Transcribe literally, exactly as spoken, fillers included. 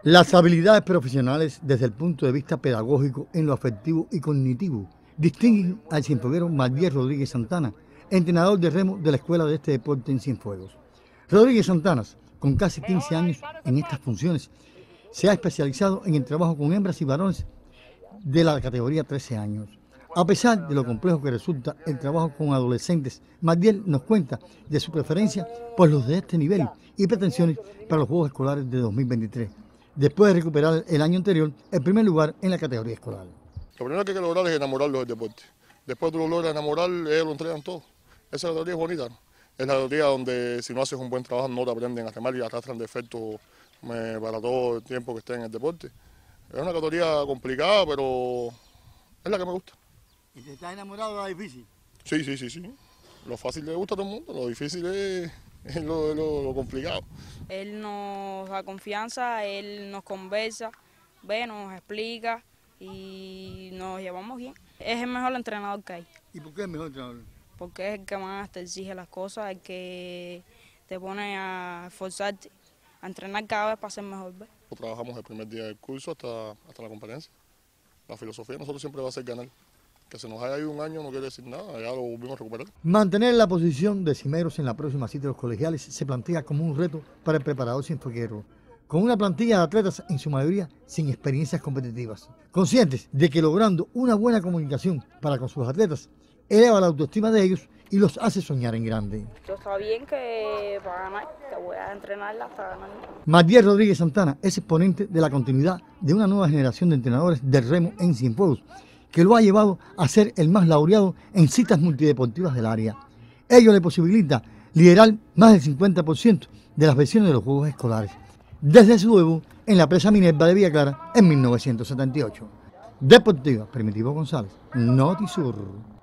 Las habilidades profesionales desde el punto de vista pedagógico en lo afectivo y cognitivo distinguen al cienfueguero Madiel Rodríguez Santana, entrenador de remo de la escuela de este deporte en Cienfuegos. Rodríguez Santana, con casi quince años en estas funciones, se ha especializado en el trabajo con hembras y varones de la categoría trece años. A pesar de lo complejo que resulta el trabajo con adolescentes, Madiel nos cuenta de su preferencia por los de este nivel y pretensiones para los Juegos Escolares de dos mil veintitrés, después de recuperar el año anterior el primer lugar en la categoría escolar. Lo primero que hay que lograr es enamorarlos del deporte. Después tú lo logras enamorar, ellos lo entregan todo. Esa categoría es bonita, ¿no? Es la categoría donde si no haces un buen trabajo no te aprenden a remar y arrastran defectos eh, para todo el tiempo que estén en el deporte. Es una categoría complicada, pero es la que me gusta. ¿Y te estás enamorado de la difícil? Sí, sí, sí, sí. Lo fácil le gusta a todo el mundo, lo difícil es, es lo, lo, lo complicado. Él nos da confianza, él nos conversa, ve, nos explica y nos llevamos bien. Es el mejor entrenador que hay. ¿Y por qué es el mejor entrenador? Porque es el que más te exige las cosas, el que te pone a esforzarte, a entrenar cada vez para ser mejor. ¿Ves? Trabajamos el primer día del curso hasta, hasta la competencia. La filosofía de nosotros siempre va a ser ganar. Que se nos haya ido un año no quiere decir nada, ya lo volvimos a recuperar. Mantener la posición de cimeros en la próxima cita de los colegiales se plantea como un reto para el preparador cienfueguero, con una plantilla de atletas en su mayoría sin experiencias competitivas. Conscientes de que logrando una buena comunicación para con sus atletas, eleva la autoestima de ellos y los hace soñar en grande. Yo está bien que para ganar, que voy a entrenarla hasta ganar. Madiel Rodríguez Santana es exponente de la continuidad de una nueva generación de entrenadores del remo en Cienfuegos, que lo ha llevado a ser el más laureado en citas multideportivas del área. Ello le posibilita liderar más del cincuenta por ciento de las versiones de los Juegos Escolares, desde su debut en la presa Minerva de Villa Clara en mil novecientos setenta y ocho. Deportiva, Primitivo González, Notisur.